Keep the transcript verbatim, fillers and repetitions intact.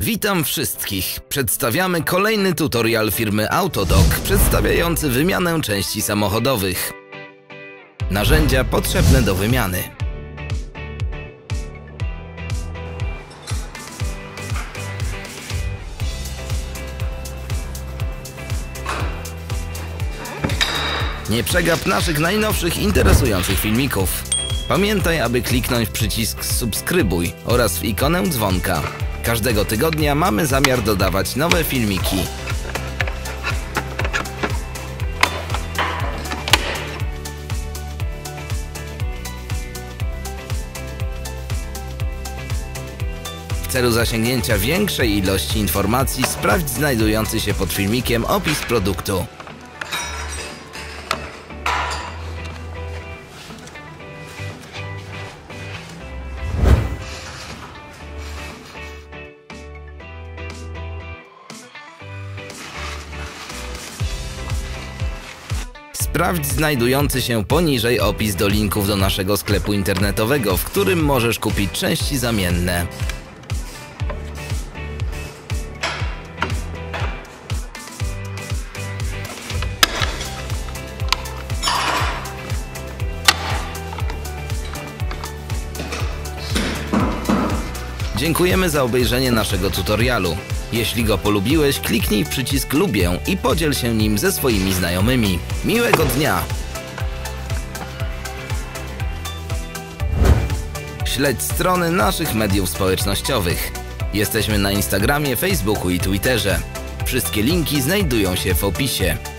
Witam wszystkich. Przedstawiamy kolejny tutorial firmy Autodoc przedstawiający wymianę części samochodowych. Narzędzia potrzebne do wymiany. Nie przegap naszych najnowszych interesujących filmików. Pamiętaj, aby kliknąć w przycisk subskrybuj oraz w ikonę dzwonka. Każdego tygodnia mamy zamiar dodawać nowe filmiki. W celu zasięgnięcia większej ilości informacji sprawdź znajdujący się pod filmikiem opis produktu. Sprawdź znajdujący się poniżej opis do linków do naszego sklepu internetowego, w którym możesz kupić części zamienne. Dziękujemy za obejrzenie naszego tutorialu. Jeśli go polubiłeś, kliknij w przycisk lubię i podziel się nim ze swoimi znajomymi. Miłego dnia! Śledź strony naszych mediów społecznościowych. Jesteśmy na Instagramie, Facebooku i Twitterze. Wszystkie linki znajdują się w opisie.